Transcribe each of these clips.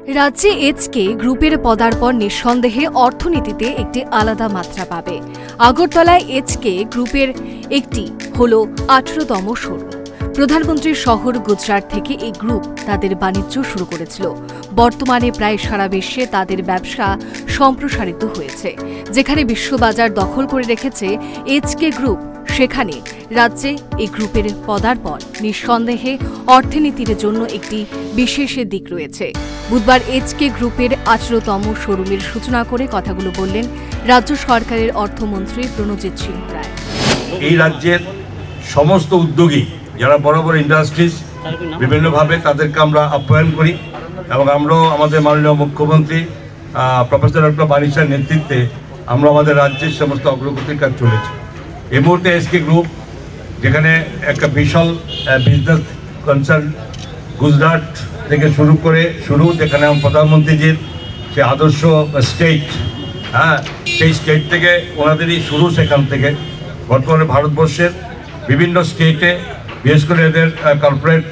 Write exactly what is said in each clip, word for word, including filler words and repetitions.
রাজ্যে এইচকে গ্রুপের পদার্পণ নিঃসন্দেহে অর্থনীতিতে একটি আলাদা মাত্রা পাবে। আগরতলায় এইচকে গ্রুপের একটি হল আঠারোতম শোরুম। প্রধানমন্ত্রীর শহর গুজরাট থেকে এই গ্রুপ তাদের বাণিজ্য শুরু করেছিল। বর্তমানে প্রায় সারা বিশ্বে তাদের ব্যবসা সম্প্রসারিত হয়েছে। যেখানে বিশ্ববাজার দখল করে রেখেছে এইচকে গ্রুপ, সেখানে রাজ্যে এই গ্রুপের পদার্পণ নিঃসন্দেহে অর্থনীতির জন্য একটি বিশেষ দিক রয়েছে। বুধবার এইচকে গ্রুপের আঠারোতম শোরুমের সূচনা করে কথাগুলো বললেন রাজ্য সরকারের অর্থমন্ত্রী প্রণজিৎ সিংহ রায়। এই রাজ্যের সমস্ত উদ্যোগী যারা বড় বড় ইন্ডাস্ট্রিজ বিভিন্নভাবে তাদেরকে আমরা আপ্যায়ন করি এবং আমরাও আমাদের মাননীয় মুখ্যমন্ত্রী প্রফেসর ডক্টর বারিশার নেতৃত্বে আমরা আমাদের রাজ্যের সমস্ত অগ্রগতির কাজ চলেছি। এই মুহূর্তে এইচকে গ্রুপ যেখানে একটা বিশাল বিজনেস কনসার্ন গুজরাট থেকে শুরু করে শুরু যেখানে প্রধানমন্ত্রীজির সে আদর্শ স্টেট, হ্যাঁ সেই স্টেট থেকে ওনাদেরই শুরু। সেখান থেকে বর্তমানে ভারতবর্ষের বিভিন্ন স্টেটে বিশেষ করে এদের কর্পোরেট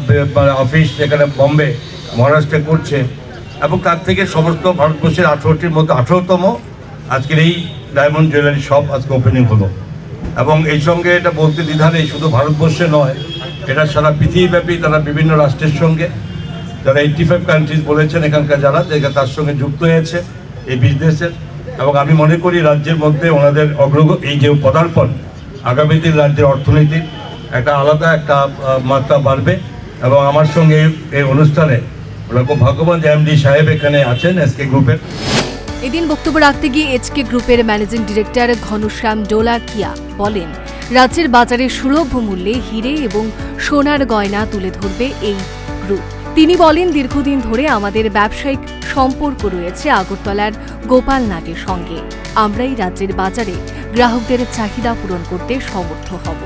অফিস যেখানে বম্বে মহারাষ্ট্রে করছে এবং তার থেকে সমস্ত ভারতবর্ষের আঠেরোটির মধ্যে আঠেরোতম আজকের এই ডায়মন্ড জুয়েলারি শপ আজকে ওপেনিং হলো। এবং এই সঙ্গে এটা বলতে দ্বিধা নেই, শুধু ভারতবর্ষে নয়, এটা সারা পৃথিবীব্যাপী তারা বিভিন্ন রাষ্ট্রের সঙ্গে যারা এইটটি ফাইভ কান্ট্রিজ বলেছেন এখানকার যারা তার সঙ্গে যুক্ত হয়েছে এই বিজনেসের। এবং আমি মনে করি রাজ্যের মধ্যে ওনাদের অগ্রগতি এই যে পদার্পণ আগামী দিন রাজ্যের অর্থনীতির একটা আলাদা একটা মাত্রা বাড়বে। এবং আমার সঙ্গে এই অনুষ্ঠানে ওরা খুব ভাগ্যবান যে এমডি সাহেব এখানে আছেন এইচকে গ্রুপের। এদিন বক্তব্য রাখতে গিয়ে এইচকে গ্রুপের ম্যানেজিং ডিরেক্টর ঘনশ্যাম ডোলাকিয়া বলেন, রাজ্যের বাজারে সুলভ মূল্যে হিরে এবং সোনার গয়না তুলে ধরবে এই গ্রুপ। তিনি বলেন, দীর্ঘদিন ধরে আমাদের ব্যবসায়িক সম্পর্ক রয়েছে আগরতলার গোপাল নাগের সঙ্গে। আমরাই রাজ্যের বাজারে গ্রাহকদের চাহিদা পূরণ করতে সমর্থ হব।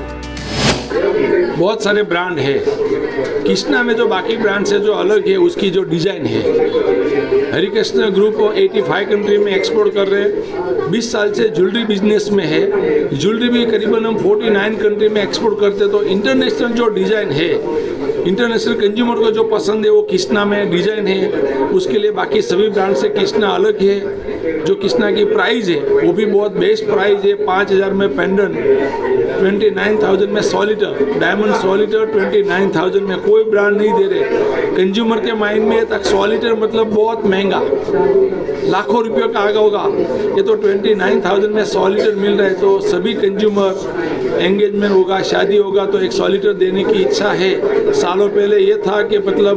बहुत सारे ब्रांड है, कृष्णा में जो बाकी ब्रांड से जो अलग है उसकी जो डिज़ाइन है। हरिकृष्ण ग्रुप पचासी कंट्री में एक्सपोर्ट कर रहे हैं, बीस साल से ज्वेलरी बिजनेस में है। ज्वेलरी भी करीबन हम उनचास कंट्री में एक्सपोर्ट करते हैं। तो इंटरनेशनल जो डिज़ाइन है, इंटरनेशनल कंज्यूमर को जो पसंद है वो कृष्णा में डिज़ाइन है। उसके लिए बाकी सभी ब्रांड से कृष्णा अलग है। जो कृष्णा की प्राइस है वो भी बहुत बेस्ट प्राइस है। पाँच हज़ार में पेंडेंट, ट्वेंटी नाइन थाउजेंड में सौ लीटर डायमंड, सौ लीटर ट्वेंटी नाइन थाउजेंड में कोई ब्रांड नहीं दे रहे। कंज्यूमर के माइंड में तक सौ लीटर मतलब बहुत महंगा, लाखों रुपयों का आगा होगा। ये तो ट्वेंटी नाइन थाउजेंड में सौ लीटर मिल रहा है। तो सभी कंज्यूमर एंगेजमेंट होगा, शादी होगा तो एक सौ लीटर देने की इच्छा है। सालों पहले ये था कि मतलब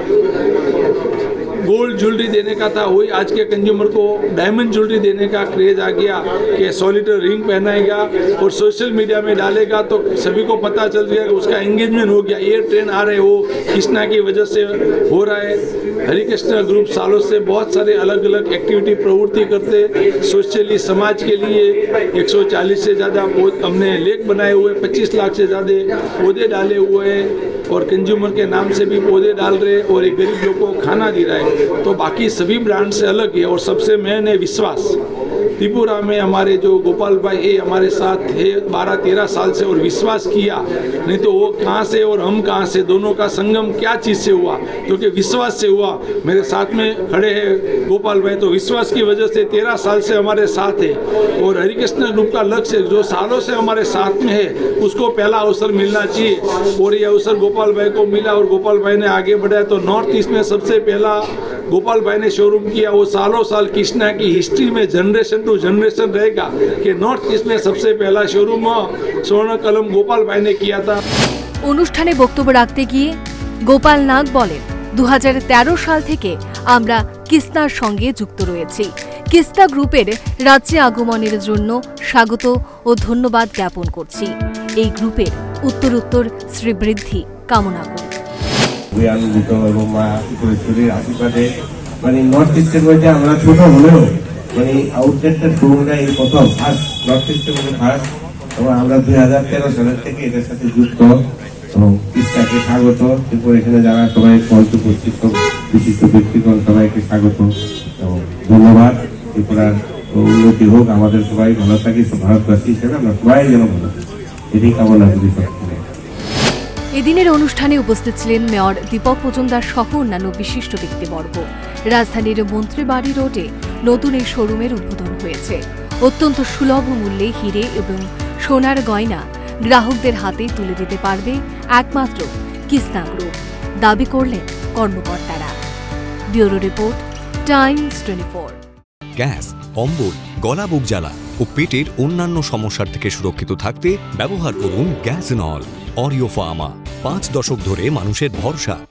गोल्ड ज्वेलरी देने का था, वही आज के कंज्यूमर को डायमंड ज्वेलरी देने का क्रेज आ गया कि सौ लीटर रिंग पहनाएगा और सोशल मीडिया में डालेगा तो सभी को पता चल गया कि उसका एंगेजमेंट हो गया। ये ट्रेंड आ रहे हैं, वो कृष्णा की वजह से हो रहा है। हरिकृष्ण ग्रुप सालों से बहुत सारे अलग अलग एक्टिविटी प्रवृत्ति करते, सोशली समाज के लिए एक सौ चालीस से ज़्यादा हमने लेख बनाए हुए, पच्चीस लाख से ज़्यादा पौधे डाले हुए हैं और कंज्यूमर के नाम से भी पौधे डाल रहे और एक गरीब लोग को खाना दे रहा है। तो बाकी सभी ब्रांड से अलग है। और सबसे मेन है विश्वास। त्रिपुरा में हमारे जो गोपाल भाई है हमारे साथ है बारह तेरह साल से और विश्वास किया, नहीं तो वो कहाँ से और हम कहाँ से, दोनों का संगम क्या चीज़ से हुआ, क्योंकि विश्वास से हुआ। मेरे साथ में खड़े हैं गोपाल भाई, तो विश्वास की वजह से तेरह साल से हमारे साथ है। और हरिकृष्ण ग्रुप का लक्ष्य जो सालों से हमारे साथ में है उसको पहला अवसर मिलना चाहिए और ये अवसर गोपाल भाई को मिला और गोपाल भाई ने आगे बढ़ाया। तो नॉर्थ ईस्ट में सबसे पहला गोपाल भाई ने शोरूम किया। वो सालों साल कृष्णा की हिस्ट्री में जनरेशन टू जनरेशन रहेगा कि नॉर्थ ईस्ट में सबसे पहला शोरूम स्वर्ण कलम गोपाल भाई ने किया था। অনুষ্ঠানে বক্তব্য রাখতে গিয়ে গোপাল নাগ বলেন, দু হাজার তেরো সাল থেকে আমরা কৃষ্ণার সঙ্গে যুক্ত রয়েছি। কৃষ্ণা গ্রুপের রাজ্যে আগমনের জন্য স্বাগত ও ধন্যবাদ জ্ঞাপন করছি। এই গ্রুপের উত্তরোত্তর শ্রীবৃদ্ধি কামনা করি। আনন্দিত এবং মা ত্রিপুরেশ্বরীর আশীর্বাদে মানে নর্থ ইস্টের মধ্যে আমরা ছোট হলেও মানে আউটলেটটা শোরুমটা এই প্রথম ফার্স্ট নর্থ ইস্টের মধ্যে ফার্স্ট। এবং আমরা দুই হাজার তেরো সালের থেকে এটার সাথে যুক্ত এবং কৃষ্ণাকে স্বাগত। ত্রিপুরা এখানে যারা সবাই মঞ্চ উপস্থিত বিশিষ্ট ব্যক্তিগণ সবাইকে স্বাগত এবং ধন্যবাদ। ত্রিপুরার উন্নতি হোক, আমাদের সবাই ভালো থাকি, ভারতবাসী হিসেবে আমরা সবাই যেন ভালো থাকি, এটি কামনা করি। এদিনের অনুষ্ঠানে উপস্থিত ছিলেন মেয়র দীপক মজুমদার সহ অন্যান্য বিশিষ্ট ব্যক্তিবর্গ। রাজধানীর মন্ত্রীবাড়ি রোডে নতুন এই শোরুমের উদ্বোধন হয়েছে। অত্যন্ত সুলভ মূল্যে হিরে এবং সোনার গয়না গ্রাহকদের হাতে তুলে দিতে পারবে একমাত্র কিসনা গ্রুপ, দাবি করলেন কর্মকর্তারা। Bureau report, Times twenty four. গ্যাস, অম্বল, গলা বুক জ্বালা ও পেটের অন্যান্য সমস্যার থেকে সুরক্ষিত থাকতে ব্যবহার করুন গ্যাসনল। অরিও ফার্মা, পাঁচ দশক ধরে মানুষের ভরসা।